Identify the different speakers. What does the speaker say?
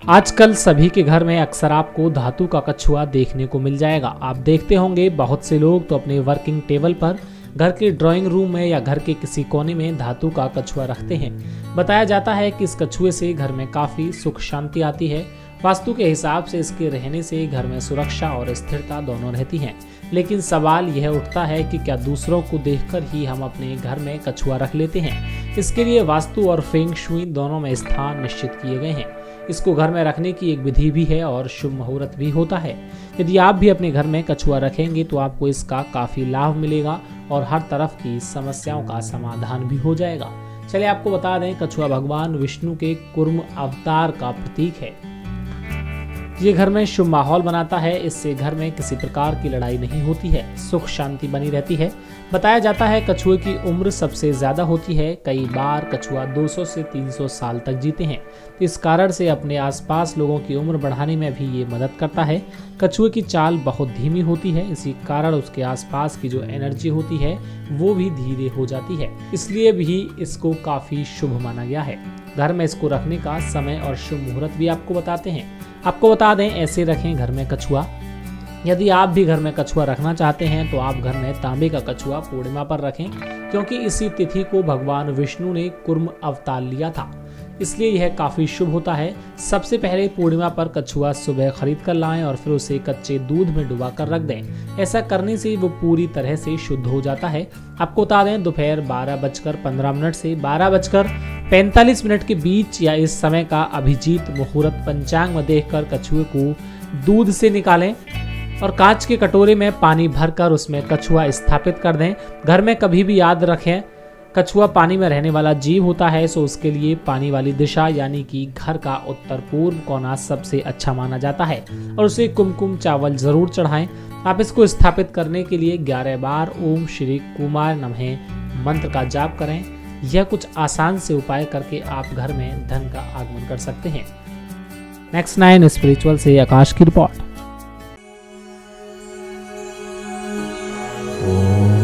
Speaker 1: आजकल सभी के घर में अक्सर आपको धातु का कछुआ देखने को मिल जाएगा। आप देखते होंगे बहुत से लोग तो अपने वर्किंग टेबल पर, घर के ड्राइंग रूम में या घर के किसी कोने में धातु का कछुआ रखते हैं। बताया जाता है कि इस कछुए से घर में काफी सुख शांति आती है। वास्तु के हिसाब से इसके रहने से घर में सुरक्षा और स्थिरता दोनों रहती हैं। लेकिन सवाल यह उठता है कि क्या दूसरों को देखकर ही हम अपने घर में कछुआ रख लेते हैं? इसके लिए वास्तु और फेंग शुई दोनों में स्थान निश्चित किए गए हैं। इसको घर में रखने की एक विधि भी है और शुभ मुहूर्त भी होता है। यदि आप भी अपने घर में कछुआ रखेंगे तो आपको इसका काफी लाभ मिलेगा और हर तरफ की समस्याओं का समाधान भी हो जाएगा। चलिए आपको बता दें, कछुआ भगवान विष्णु के कूर्म अवतार का प्रतीक है। ये घर में शुभ माहौल बनाता है। इससे घर में किसी प्रकार की लड़ाई नहीं होती है, सुख शांति बनी रहती है। बताया जाता है कछुए की उम्र सबसे ज्यादा होती है। कई बार कछुआ 200 से 300 साल तक जीते हैं। इस कारण से अपने आसपास लोगों की उम्र बढ़ाने में भी ये मदद करता है। कछुए की चाल बहुत धीमी होती है, इसी कारण उसके आसपास की जो एनर्जी होती है वो भी धीरे हो जाती है। इसलिए भी इसको काफी शुभ माना गया है। घर में इसको रखने का समय और शुभ मुहूर्त भी आपको बताते हैं। आपको बता दें, ऐसे रखें घर में कछुआ। यदि आप भी घर में कछुआ रखना चाहते हैं तो आप घर में तांबे का कछुआ पूर्णिमा पर रखें, क्योंकि इसी तिथि को भगवान विष्णु ने कूर्म अवतार लिया था, इसलिए यह काफी शुभ होता है। सबसे पहले पूर्णिमा पर कछुआ सुबह खरीद कर लाएं और फिर उसे कच्चे दूध में डुबा कर रख दें। ऐसा करने से वो पूरी तरह से शुद्ध हो जाता है। आपको बता दें, दोपहर 12:15 से 12:45 के बीच या इस समय का अभिजीत मुहूर्त पंचांग में देखकर कछुए को दूध से निकालें और कांच के कटोरे में पानी भरकर उसमें कछुआ स्थापित कर दें। घर में कभी भी याद रखें, कछुआ पानी में रहने वाला जीव होता है, सो उसके लिए पानी वाली दिशा यानी कि घर का उत्तर पूर्व कोना सबसे अच्छा माना जाता है और उसे कुमकुम चावल जरूर चढ़ाएं। आप इसको स्थापित करने के लिए 11 बार ओम श्री कुमार नमः मंत्र का जाप करें। यह कुछ आसान से उपाय करके आप घर में धन का आगमन कर सकते हैं। नेक्स्ट 9 स्पिरिचुअल से आकाश की रिपोर्ट।